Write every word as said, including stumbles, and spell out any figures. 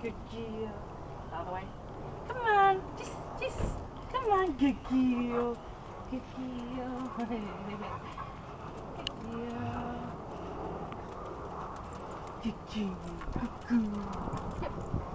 Good girl. All the way. Come on. Just, just, come on. Good girl. Good girl. Good girl. Good girl. Good girl. Yep.